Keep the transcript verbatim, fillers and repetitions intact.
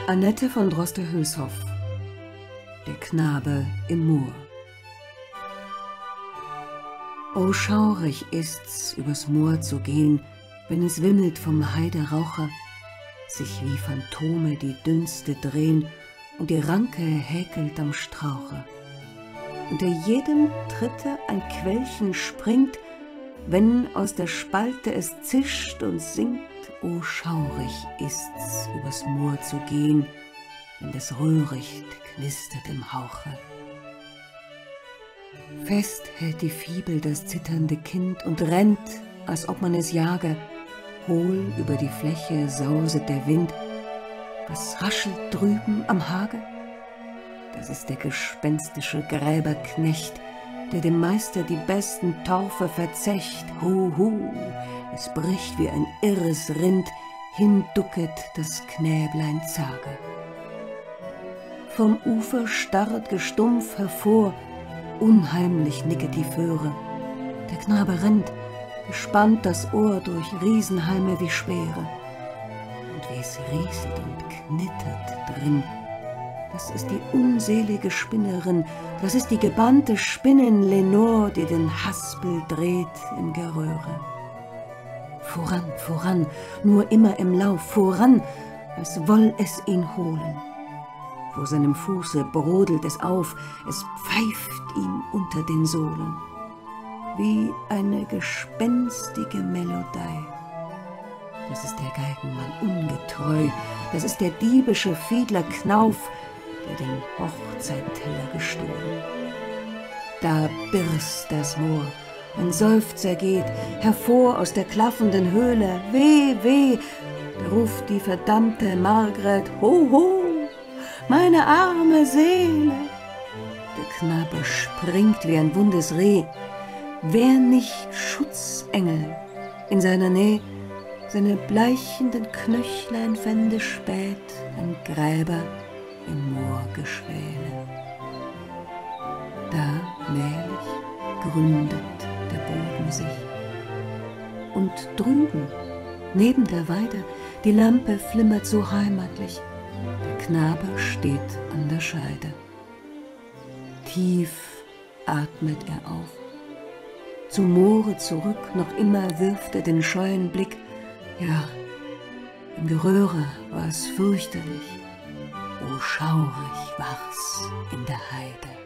Annette von Droste-Hülshoff. Der Knabe im Moor. O schaurig ist's, übers Moor zu gehen, wenn es wimmelt vom Heiderauche, sich wie Phantome die Dünste drehen und die Ranke häkelt am Strauche. Unter jedem Tritte ein Quellchen springt, wenn aus der Spalte es zischt und singt. O schaurig ist's, übers Moor zu gehen, wenn das Röhricht knistert im Hauche. Fest hält die Fibel das zitternde Kind und rennt, als ob man es jage. Hohl über die Fläche sauset der Wind. Was raschelt drüben am Hage? Das ist der gespenstische Gräberknecht, der dem Meister die besten Torfe verzecht. Hu, hu, es bricht wie ein irres Rind, hinducket das Knäblein zage. Vom Ufer starrt gestumpf hervor, unheimlich nicket die Föhre. Der Knabe rennt, gespannt das Ohr durch Riesenhalme wie Speere. Und wie es rieselt und knittert drin, das ist die unselige Spinnerin, das ist die gebannte Spinnin Lenore, die den Haspel dreht im Geröhre. Voran, voran, nur immer im Lauf, voran, als woll es ihn holen. Vor seinem Fuße brodelt es auf, es pfeift ihm unter den Sohlen. Wie eine gespenstige Melodei. Das ist der Geigenmann ungetreu, das ist der diebische Fiedler Knauf, der den Hochzeitteller gestohlen. Da birst das Moor, ein Seufzer geht hervor aus der klaffenden Höhle. Weh, weh, da ruft die verdammte Margret, ho, ho, meine arme Seele. Der Knabe springt wie ein wundes Reh. Wär nicht Schutzengel in seiner Nähe, seine bleichenden Knöchlein fände spät ein Gräber im Moorgeschwäle. Da mählich gründet der Boden sich. Und drüben, neben der Weide, die Lampe flimmert so heimatlich. Der Knabe steht an der Scheide. Tief atmet er auf. Zum Moore zurück, noch immer wirft er den scheuen Blick. Ja, im Geröhre war es fürchterlich. O schaurig war's in der Heide.